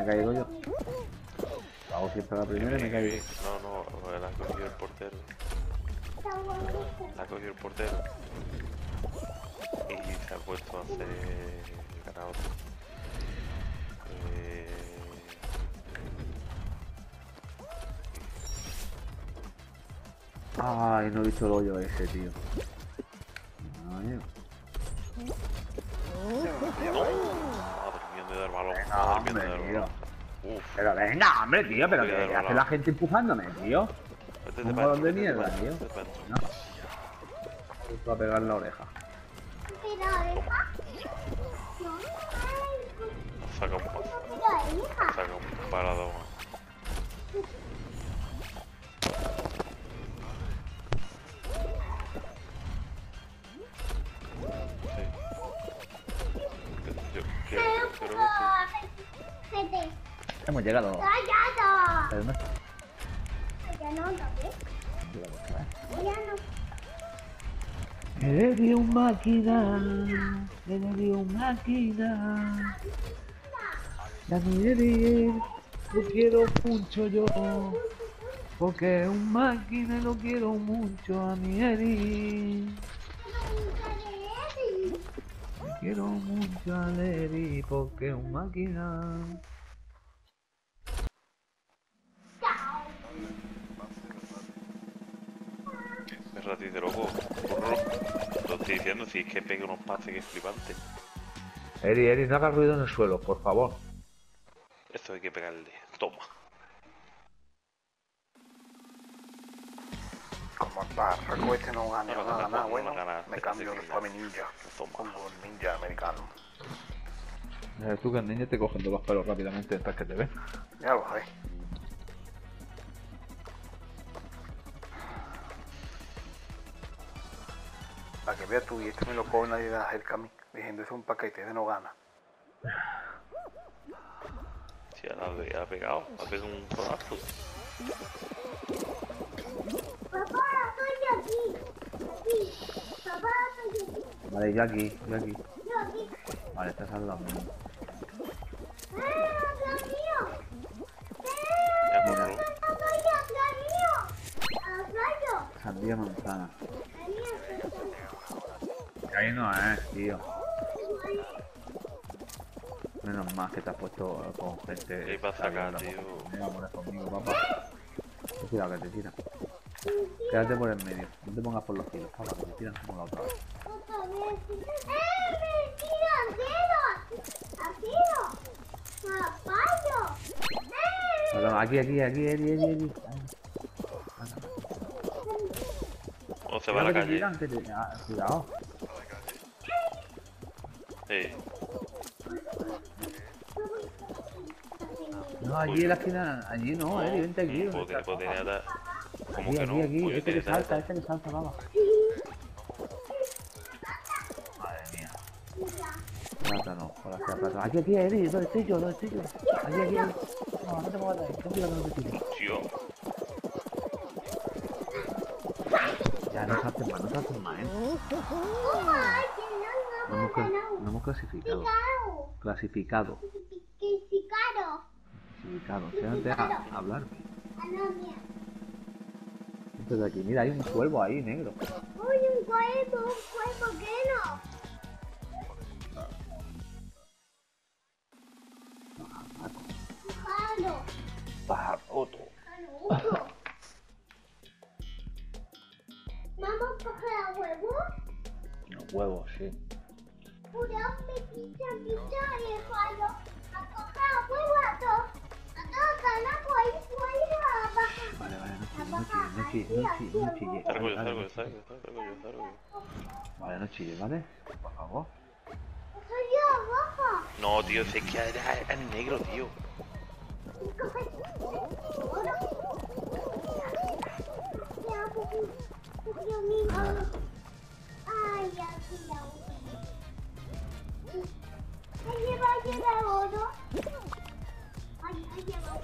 caído yo. Lo hago siempre a la primera y me caigo yo. No, la ha cogido el portero. La ha cogido el portero. Y se ha puesto a hacer ganado. Ay, no he visto el hoyo ese, tío. Ay, Madre mía, me da el balón. venga, Madre mía, hombre, me da el tío. balón. Uf. Pero venga, hombre, tío, pero Cuidado, ¿qué hace balón. la gente empujándome, tío? Vete Un pa' balón de dentro, vete mierda, pa' tío. dentro, vete pa' dentro. No. Justo a pegar la oreja. Saca un parado. Hemos llegado. Pero no. Eres un máquina, eres un máquina. Daniel, lo quiero mucho yo, porque es un máquina y lo quiero mucho a mi Eri. Quiero mucho a Eri, porque es un máquina. Me ratito loco. Lo estoy diciendo, si es que pega unos pases que es flipante. Eri, no hagas ruido en el suelo, por favor. Esto hay que pegarle. Toma. Como el barraco este no gana No nada, gana, bueno, no gana. me cambio después a mi ninja. Toma. Como un ninja americano. Tú que el niño te cogen todos los pelos rápidamente mientras que te ven. Ya lo sabes. Para que veas tú, y este me lo coge nadie de acerca a mí. Diciendo, es un paquete, de no gana. Si ahora ha pegado un codazo. Papá, estoy aquí. Papá, estoy aquí. Vale, yo aquí. Yo aquí. Vale, estás al lado mío. ¡Atrás mío! Ya Mira. por ¡Estoy atrás mío! ¡Atrás! Sandía manzana. ¡Ahí! Ahí no es, tío. Menos mal que te has puesto con gente. ¿Qué vas a sacar, tío? Venga, pones conmigo, papá. Cuidado que te tiran. Quédate por el medio. No te pongas por los tiros, papá, que te tiran como la otra vez. ¡Otra vez! ¡Me tiran dedos! ¡Asilo! ¡Zapallo! Perdón, aquí, Eri. O se va a la calle. Cuidado. Sí. No, allí en la esquina, allí no, Eri, vente aquí. Podría dar. ¿Cómo Aquí, que no? aquí, Pues este que tiene salta, baba. Madre mía. Plátano, por hacia plátano. Aquí, Eri, ¿dónde estoy yo? Aquí. No te muevas de ahí, ten cuidado, no te tires. Tío. Ya, no saltes más, No hemos clasificado. Clasificado. Quédate a hablar. Vente de aquí. Mira, hay un cuervo ahí, negro. ¡Uy, un cuervo que no! ¡Jalo! Pajaroto. ¿Vamos a coger huevos? Los huevos, sí. Pura pizza y el fallo. A coger huevos a todos. A todos ganamos ahí fuera. Vale, no chille. Salgo. Vale, no chille, ¿vale? Por favor. Soy yo, abajo. No, tío, si es que es negro, tío. Dios mío. Ay, aquí la ¿Alguien va a llevar oro? Ay, lleva.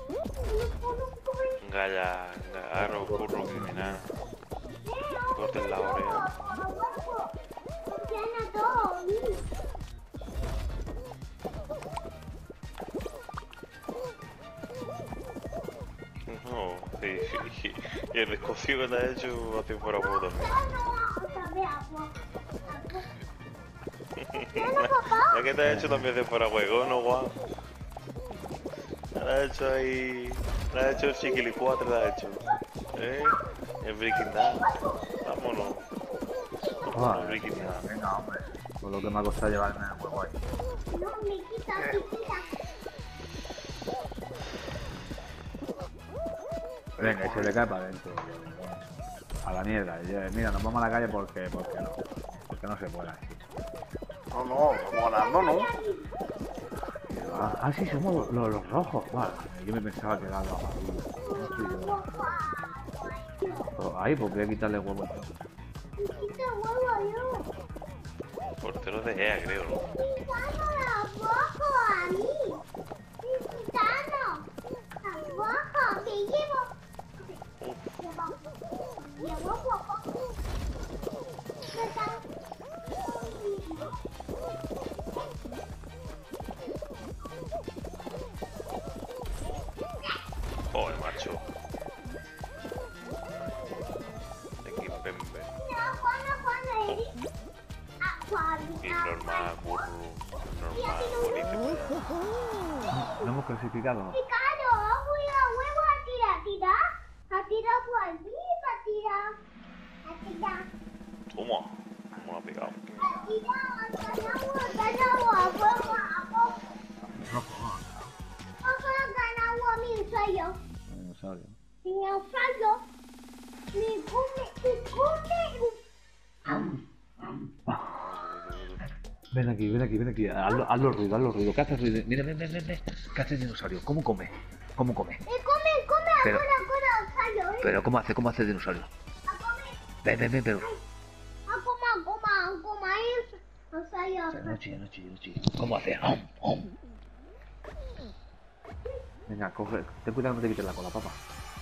Galla, agarro, curro, criminal. Corten la oreja. No, sí, sí. Y el descosido que te ha hecho hace fuera huevo también. Ya que te ha hecho también de fuera huevo, ¿no, guau? Le ha hecho ahí... Le ha hecho el chiquilicuatre, le ha hecho. El Breaking Down. Vámonos. Vámonos, Joder, Breaking tío, Down. venga, hombre. Por lo que me ha costado llevarme el juego ahí. No, me quita, me quita. Venga, y se le cae para adentro. A la mierda. Mira, nos vamos a la calle porque no. Porque no se puede así. No, no, vamos ganando, ¿no? Sí, somos los rojos. Vale, yo me pensaba que eran los amarillos. No soy yo. Ahí, porque voy a quitarle huevo. Me quita huevo yo. Portero de EA, creo, ¿no? Quitando tampoco a mí. Quitando tampoco. Me llevo. Llevo poco. Joder, macho. Aquí pembe. Y normal, burro. Normal, bonito. No hemos clasificado. Ricardo, voy a huevo a tirar. A tirar por aquí, a tirar. A tirar. Toma. ¿Cómo lo ha pegado? A tirar, ganamos, a huevo, a poco. Ganamos mi sueño. Dinosaurio. Mi fallo. Mi come. Ven aquí. Hazlo ruido. ¿Qué hace ruido? Mira. ¿Qué hace el dinosaurio? ¿Cómo come? ¿Cómo come? Come, Pero- fallo, Pero ¿cómo hace el dinosaurio? A comer. Ven, pero... A comer. O sea, yo. No chilles. ¿Cómo hace? Venga, coge. Ten cuidado, no te quites la cola, papá.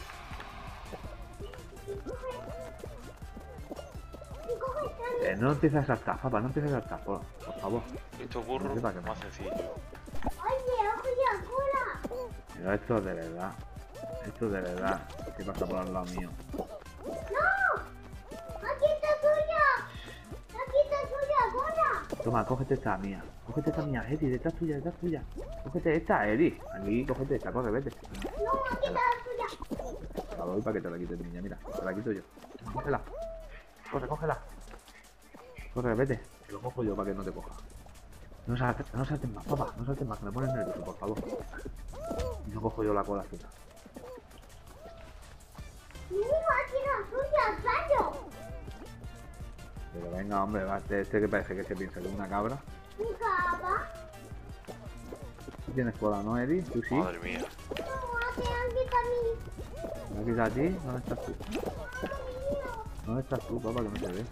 No empieces a saltar, papá, no empieces a saltar, por favor. Estos burros No sé para qué más sencillo. Oye, cola. Pero esto es de verdad. ¿Qué pasa por al lado mío? ¡No! ¡Aquí está tuya, cola! Toma, cógete esta mía, Eddie, detrás tuya. Cógete esta, Eddie. Aquí, cógete esta, corre, vete. No, aquí está tuya. Te la doy para que te la quite, niña, mira, te la quito yo. Cógela. Cógela. Corre, vete. Te lo cojo yo para que no te coja. No saltes más, papá, que me pones nervioso, por favor. Y no cojo yo la cola suya. Mira, aquí la tuya, fallo. Pero venga, hombre, va, este que parece que se piensa que es una cabra. Mi cama. ¿Tú tienes cola, no, Eddie? ¿Tú sí? Madre mía. No, aquí también. ¿Aquí está a ti? ¿Dónde estás tú? ¿Dónde estás tú, papá, que no te ve?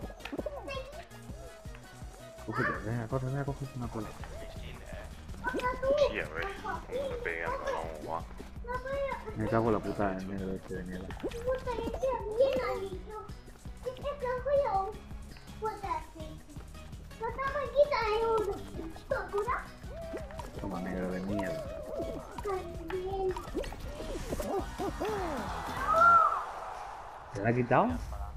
Cógete, venga, cógete una cola. Sí, a ver. Me pegan, no, guau. Me cago en la puta en medio de este de mierda. Toma, negro de mierda. ¿Te la ha quitado?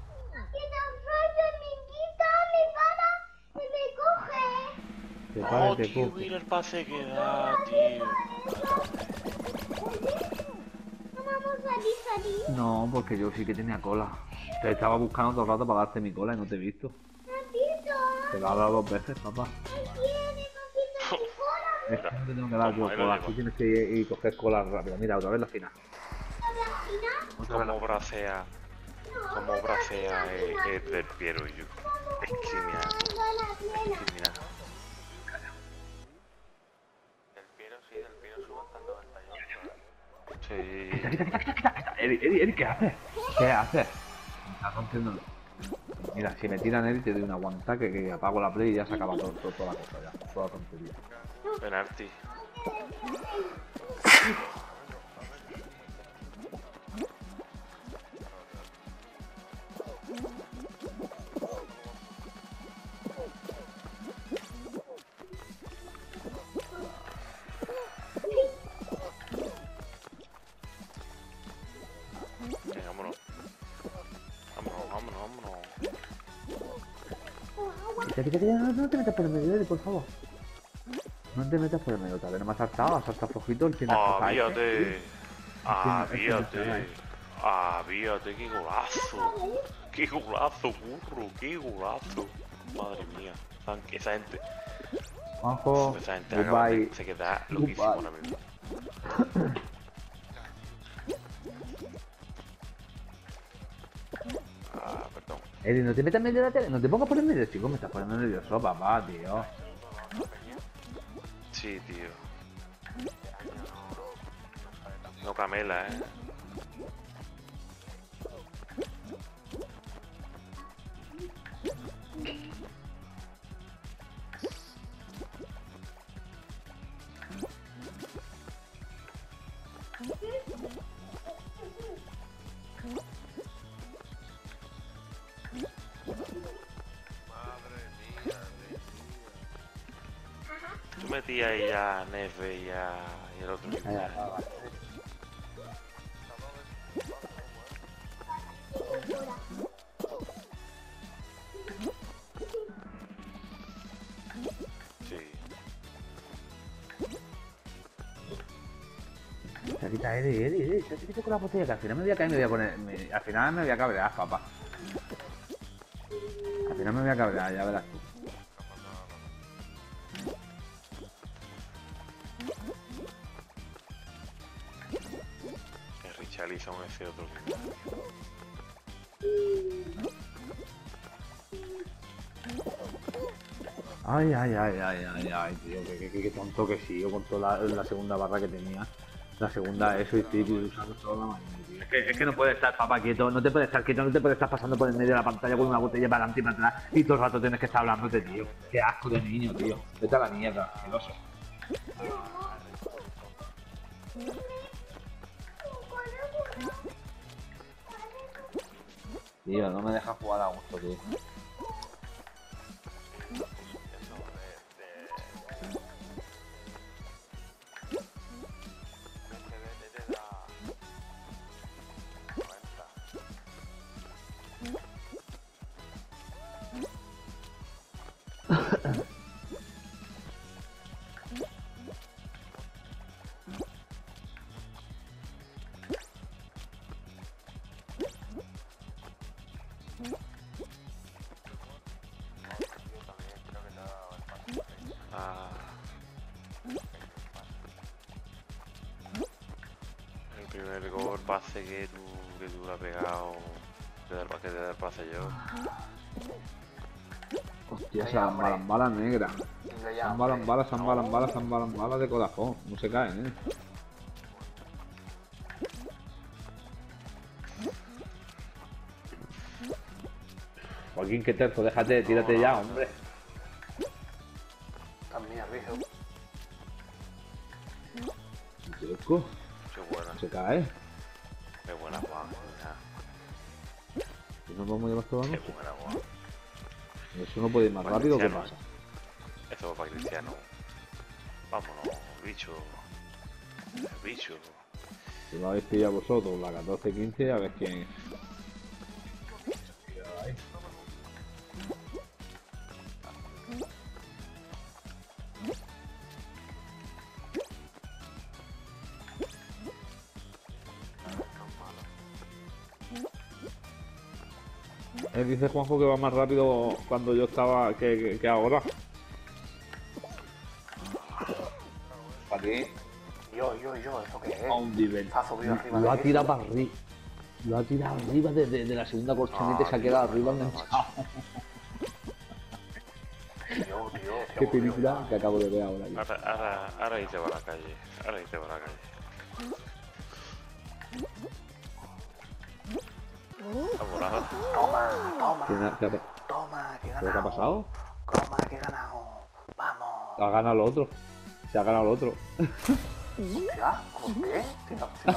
Te para Oh, y te tío, coge. mira el pase que da, tío. No, porque yo sí que tenía cola. Te estaba buscando todo el rato para darte mi cola y no te he visto. Te la he dado 2 veces, papá. Es que no te tengo que dar yo cola. Tú tienes que ir y coger cola rápido. Mira, otra vez la final. Como bracea el del Piero y yo. Es criminal. Del Piero sí, del Piero subo hasta el 98. Sí. Eddie, ¿qué haces? ¿Qué haces? Me está rompiendo. Mira, si me tiran Eddie te doy una aguanta que apago la play y ya se acaba toda la cosa ya. Toda la tontería. Penalti. Que no te metas por el medio, Eddie, por favor. No te metas por el medio, tal vez no me has saltado flojito el final. Avíate. Avíate. Avíate, qué golazo. Qué golazo, burro, qué golazo. Madre mía. Esa gente. Juanjo, Esa gente goodbye. se queda loquísimo ahora mismo. Perdón. Eddie, no te metas en medio de la tele, no te pongas por el medio, chico, me estás poniendo nervioso, papá, tío. Sí, tío. No camela, Tú metías ahí a Neve y el otro. Sí. Se quita Eddie, se quita con la botella, que al final me voy a caer y me voy a poner... al final me voy a cabrear, papá. Al final me voy a cabrear, ya verás tú. El Richarlison ese otro. Ay, tío, qué tonto que sigo con toda la segunda barra que tenía. La segunda, eso, y estoy usando toda la mañana, tío. Es que no puedes estar, papá, quieto, no te puedes estar quieto, no te puedes estar pasando por el medio de la pantalla con una botella para adelante y para atrás y todo el rato tienes que estar hablándote, tío. Qué asco de niño, tío. Vete a la mierda, asqueroso. Tío, no me dejas jugar a gusto, tío. El primer gol, pase que tú lo has pegado, que te da el pase yo. Hostia, esa bala negra. Bala de corazón. No se caen, Joaquín, qué terzo, déjate, tírate ya, hombre. También arriesgo. Chico, Qué buena. se cae. Qué buena, Juan. ¿Y nos vamos a llevar toda la Qué noche? buena, Juan. Eso no puede ir más rápido, ¿qué Cristiano. pasa? Eso va para Cristiano. Vámonos, bicho. Bicho. Si lo habéis pillado vosotros, la 14-15, a ver quién... Dice Juanjo que va más rápido cuando yo estaba que ahora. ¿Para qué? Yo, ¿eso qué es? A un nivel. Está subido arriba Lo ha de tirado para arriba. Lo ha tirado arriba de la segunda colchoneta y se ha quedado arriba enganchado. Tío, Qué película que acabo de ver ahora. Ahora ahí te va a la calle. Ahora ahí te va a la calle. Vamos, nada. Toma, ¿Qué que he ha ganado. pasado? Toma, que he ganado. Vamos. Ha ganado el otro. Se ha ganado el otro. ¿Ya? ¿Por qué? Si no ha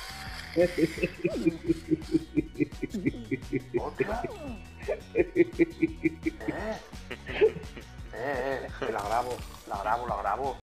puesto... ¿Otra? Que la grabo.